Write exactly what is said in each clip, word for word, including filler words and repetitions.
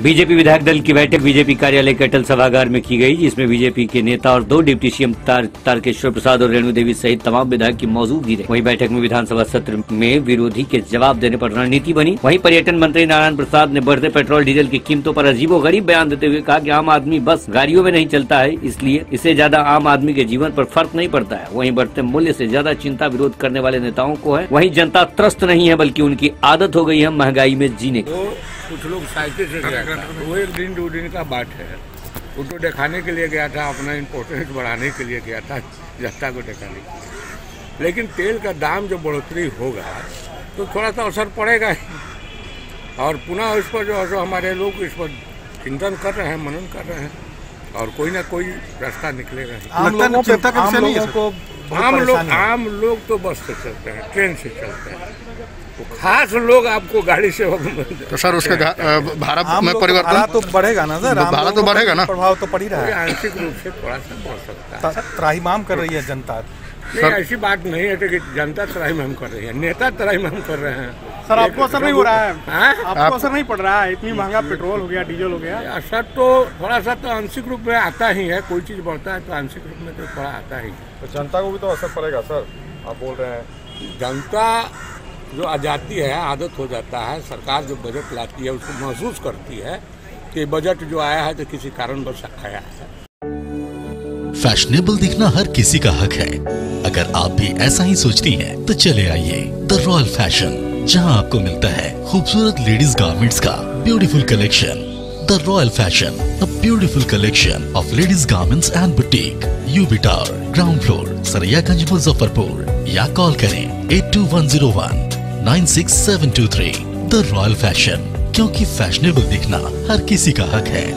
BJP विधायक दल की बैठक बीजेपी कार्यालय के अटल सभागार में की गई, जिसमें बीजेपी के नेता और दो डिप्टी सीएम तार, तारकेश्वर प्रसाद और रेणु देवी सहित तमाम विधायक की मौजूदगी रही। वहीं बैठक में विधानसभा सत्र में विरोधी के जवाब देने पर रणनीति बनी। वहीं पर्यटन मंत्री नारायण प्रसाद ने बढ़ते पेट्रोल डीजल की कीमतों पर अजीबोगरीब बयान देते हुए कहा कि आम आदमी बस गाड़ियों में नहीं चलता है, इसलिए इससे ज्यादा आम आदमी के जीवन पर फर्क नहीं पड़ता है। वहीं बढ़ते मूल्य से ज्यादा चिंता विरोध करने वाले नेताओं को है। वहीं जनता त्रस्त नहीं है, बल्कि उनकी आदत हो गई है महंगाई में जीने की। कुछ लोग साइकिल से गया था, वो एक दिन दो दिन का बात है। वो तो दिखाने के लिए गया था, अपना इम्पोर्टेंस बढ़ाने के लिए गया था, जनता को दिखाने के लिए। लेकिन तेल का दाम जो बढ़ोतरी होगा तो थोड़ा सा असर पड़ेगा ही। और पुनः इस पर जो है सो हमारे लोग इस पर चिंतन कर रहे हैं, मनन कर रहे हैं, और कोई ना कोई रास्ता निकलेगा ही। आम लोगों को आम लोग आम लोग तो बस से चलते हैं, ट्रेन से चलते हैं, तो खास लोग आपको गाड़ी से तो सर उसके भारत में परिवर्तन तो बढ़ेगा ना सर, भारत तो बढ़ेगा ना, प्रभाव तो पड़ ही रहा है। आंशिक रूप से थोड़ा सा बढ़ सकता है। त्राहिमाम कर रही है जनता। नहीं, ऐसी बात नहीं है कि जनता त्राहिमाम कर रही है, नेता त्राहिमाम कर रहे हैं। सर आपको असर नहीं हो रहा है? आपको असर नहीं पड़ रहा है? इतनी महंगा पेट्रोल हो गया, डीजल हो गया। असर तो थोड़ा सा तो आंशिक रूप में आता ही है। कोई चीज़ बढ़ता है तो आंशिक रूप में तो थोड़ा आता ही। तो जनता को भी तो असर पड़ेगा सर, आप बोल रहे हैं। जनता जो आ जाती है, आदत हो जाता है, सरकार जो बजट लाती है उसको महसूस करती है कि बजट जो आया है तो किसी कारणवश आया है। फैशनेबल दिखना हर किसी का हक है। अगर आप भी ऐसा ही सोचती हैं, तो चले आइए द रॉयल फैशन, जहां आपको मिलता है खूबसूरत लेडीज गारमेंट्स का beautiful collection. The royal fashion, a beautiful collection of ladies garments and boutique, UB tower, ground floor, Saraiyaganj, Muzaffarpur. या कॉल करें at two one zero one nine six seven two three. The royal fashion, क्योंकि fashionable दिखना हर किसी का हक है।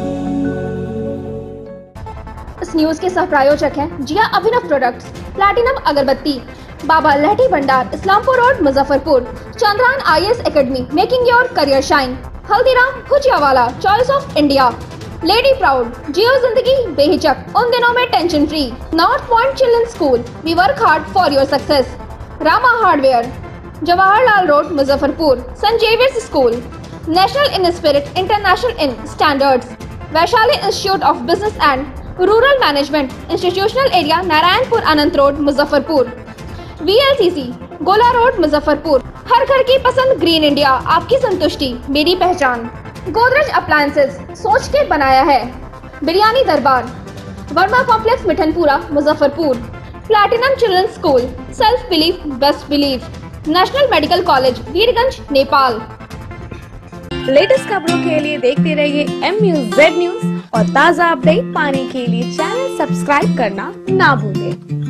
इस न्यूज के सह प्रायोजक हैं जिया अभिनव प्रोडक्ट्स, प्लैटिनम अगरबत्ती, Baba Lahathi Bhandar, Islampur road, Muzaffarpur, Chandrayan IAS academy, making your career shine, Haldiram Bhujiyawala, choice of India, lady proud, जियो जिंदगी बेहिचक, उन दिनों में tension free, north point children school, we work hard for your success, Rama hardware, Jawaharlal road, Muzaffarpur, saint Xavier's school, national in spirit, international in standards, Vaishali institute of business and rural management, institutional area, Narayanpur Anant road, Muzaffarpur, VLCC, Gola road, Muzaffarpur. हर घर की पसंद, green India, आपकी संतुष्टि मेरी पहचान। Godrej appliances, सोच के बनाया है। Biryani Darbar, Verma complex, Mithanpura, Muzaffarpur, platinum children school, self belief best belief, national medical college, Birgunj, Nepal. Latest खबरों के लिए देखते रहिए एम न्यूज़ जेड न्यूज़ और ताज़ा अपडेट पाने के लिए चैनल सब्सक्राइब करना ना भूलें।